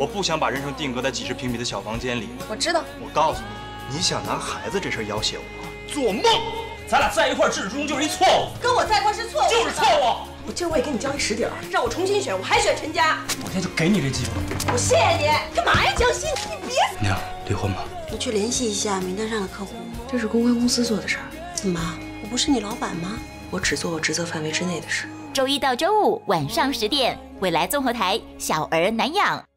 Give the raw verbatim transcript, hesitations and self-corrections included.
我不想把人生定格在几十平米的小房间里。 我知道。 我告诉你，你想拿孩子这事要挟我，做梦！ 咱俩在一块儿，至终就是一错误。 跟我在一块是错误， 就是错误。 我今儿我也给你交一实底儿，让我重新选，我还选陈家。 我现在就给你这机会。 我谢谢你。干嘛呀，江西？你别。 娘，离婚吧。 你去联系一下名单上的客户。 这是公关公司做的事儿。 怎么？我不是你老板吗？我只做我职责范围之内的事。 周一到周五晚上十点，未来综合台《小儿难养》。